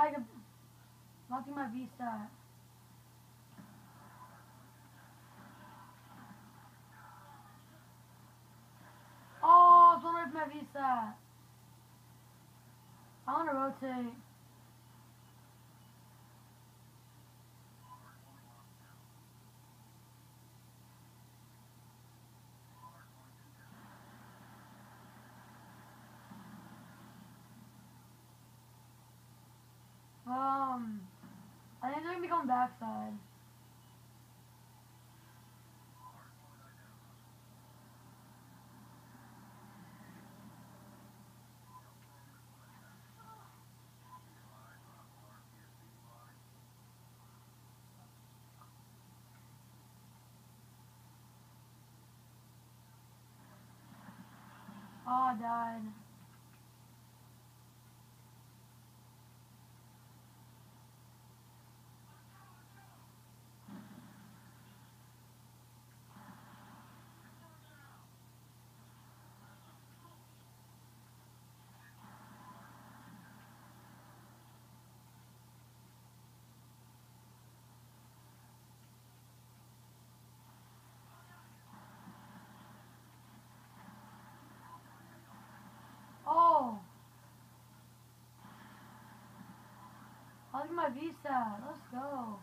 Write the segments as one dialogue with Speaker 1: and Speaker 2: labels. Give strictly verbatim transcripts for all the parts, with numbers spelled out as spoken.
Speaker 1: I got locking my visa. Oh, someone ripped my visa. I want to rotate. Um, I think they're gonna be going backside. Oh, I died. Oh, I'll get my visa. Let's go.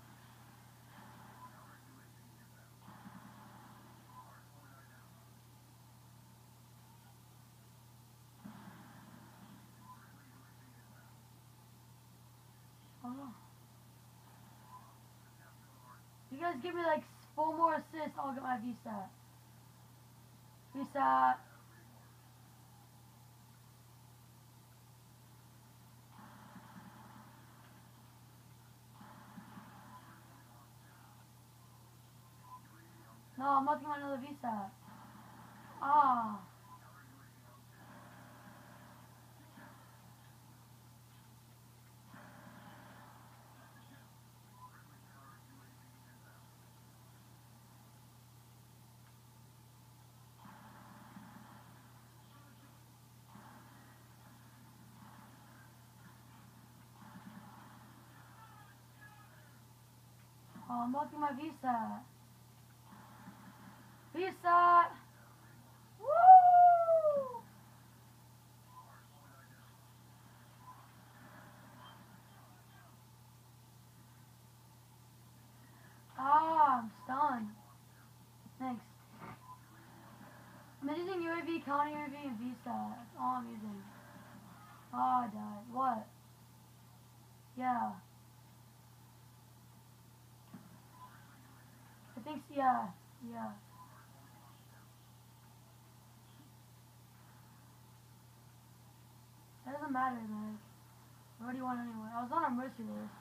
Speaker 1: Oh. You guys give me like four more assists, I'll get my visa. Visa. No, I'm not getting another visa. Ah. Oh, I'm not getting my visa. Visa. Woo! Ah, I'm stunned. Thanks. I'm using U A V, counter U A V, and visa. That's all I'm using. Oh, I died. What? Yeah. I think, so, yeah. Yeah. It doesn't matter, man. I already won anyway. I was on a mercy list.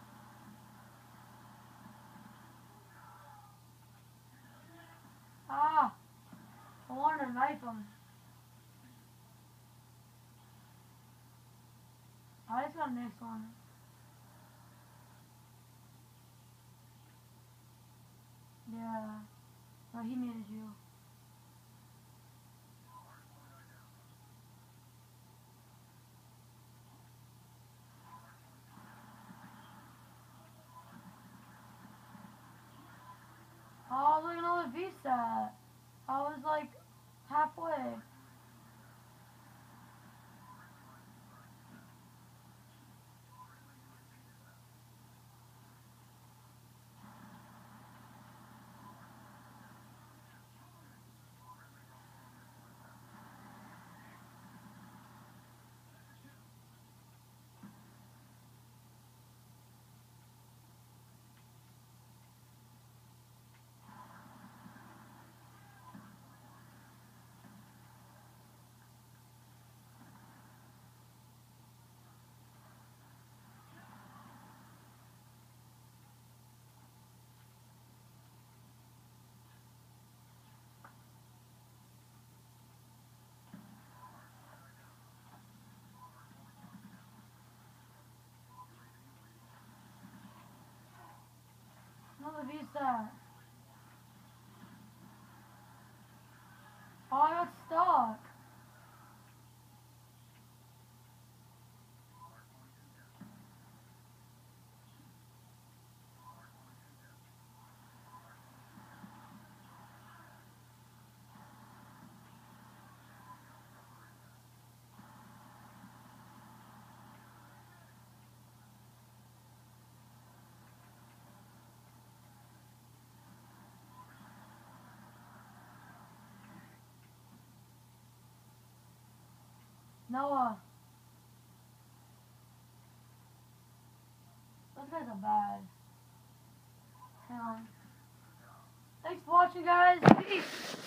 Speaker 1: Ah! I wanted to knife him. I just got the next one. Yeah. No, he needed you. Oh, look at all the visa. I was like halfway. Another visa. Oh, I got stuck. Noah. Those guys are bad. Hang on. Thanks for watching, guys. Peace.